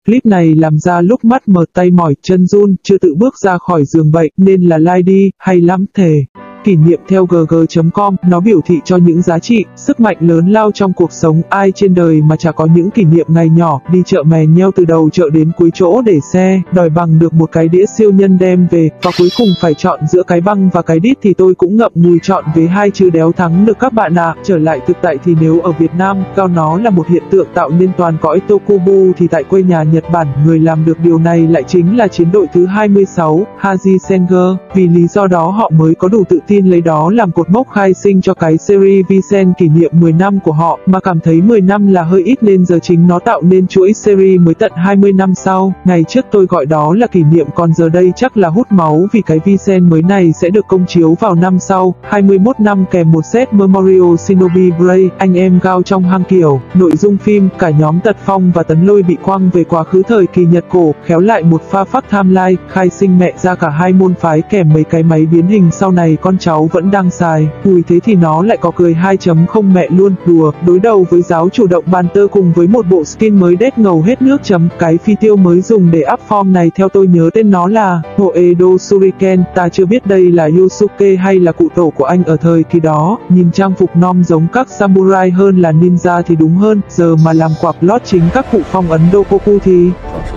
Clip này làm ra lúc mắt mờ tay mỏi chân run, chưa tự bước ra khỏi giường bệnh nên là like đi, hay lắm thề. Kỷ niệm theo gg.com, nó biểu thị cho những giá trị, sức mạnh lớn lao trong cuộc sống. Ai trên đời mà chả có những kỷ niệm ngày nhỏ, đi chợ mè nheo từ đầu chợ đến cuối chỗ để xe, đòi bằng được một cái đĩa siêu nhân đem về, và cuối cùng phải chọn giữa cái băng và cái đít thì tôi cũng ngậm ngùi chọn với hai chứ đéo thắng được các bạn ạ. Trở lại thực tại thì nếu ở Việt Nam, cao nó là một hiện tượng tạo nên toàn cõi Tokubu thì tại quê nhà Nhật Bản, người làm được điều này lại chính là chiến đội thứ 26, Haji Senger. Vì lý do đó họ mới có đủ tự tin lấy đó làm cột mốc khai sinh cho cái series Visen kỷ niệm 10 năm của họ, mà cảm thấy 10 năm là hơi ít nên giờ chính nó tạo nên chuỗi series mới tận 20 năm sau. Ngày trước tôi gọi đó là kỷ niệm, còn giờ đây chắc là hút máu vì cái Visen mới này sẽ được công chiếu vào năm sau, 21 năm kèm một set Memorial Shinobi Bray, anh em Gao trong hang kiểu. Nội dung phim, cả nhóm Tật Phong và Tấn Lôi bị quăng về quá khứ thời kỳ Nhật cổ, khéo lại một pha phắc timeline, khai sinh mẹ ra cả hai môn phái kèm mấy cái máy biến hình sau này con cháu vẫn đang xài. Ui thế thì nó lại có cười 2.0 mẹ luôn, đùa, đối đầu với giáo chủ động bàn tơ cùng với một bộ skin mới đét ngầu hết nước chấm. Cái phi tiêu mới dùng để up form này theo tôi nhớ tên nó là Hoedo Shuriken, ta chưa biết đây là Yosuke hay là cụ tổ của anh ở thời kỳ đó. Nhìn trang phục nom giống các samurai hơn là ninja thì đúng hơn, giờ mà làm quạp lót chính các cụ phong Ấn Dokoku thì...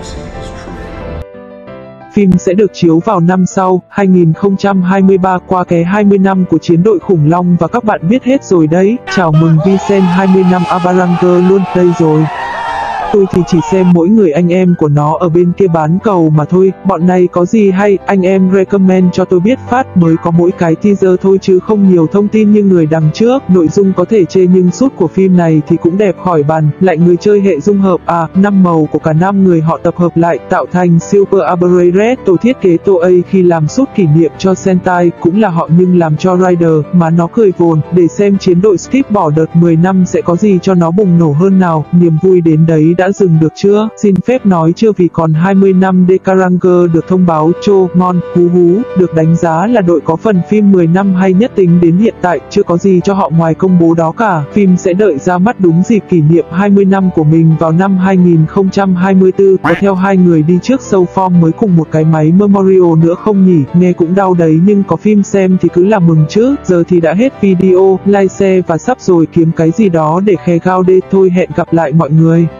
Phim sẽ được chiếu vào năm sau, 2023, qua cái 20 năm của chiến đội khủng long và các bạn biết hết rồi đấy. Chào mừng Visen 20 năm Avalanche luôn, đây rồi. Tôi thì chỉ xem mỗi người anh em của nó ở bên kia bán cầu mà thôi. Bọn này có gì hay, anh em recommend cho tôi biết phát. Mới có mỗi cái teaser thôi chứ không nhiều thông tin như người đằng trước. Nội dung có thể chê nhưng sút của phim này thì cũng đẹp khỏi bàn. Lại người chơi hệ dung hợp, 5 màu của cả 5 người họ tập hợp lại tạo thành Super Aberray Red. Tổ thiết kế Toei khi làm sút kỷ niệm cho Sentai cũng là họ nhưng làm cho Rider mà nó cười vồn. Để xem chiến đội skip bỏ đợt 10 năm sẽ có gì cho nó bùng nổ hơn nào. Niềm vui đến đấy đã dừng được chưa? Xin phép nói chưa vì còn 20 năm Decaranger được thông báo chô, ngon, hú, được đánh giá là đội có phần phim 10 năm hay nhất tính đến hiện tại, chưa có gì cho họ ngoài công bố đó cả. Phim sẽ đợi ra mắt đúng dịp kỷ niệm 20 năm của mình vào năm 2024, có theo hai người đi trước show form mới cùng một cái máy Memorial nữa không nhỉ? Nghe cũng đau đấy nhưng có phim xem thì cứ là mừng chứ. Giờ thì đã hết video, like, share và sub rồi, kiếm cái gì đó để khe gao đê thôi. Hẹn gặp lại mọi người.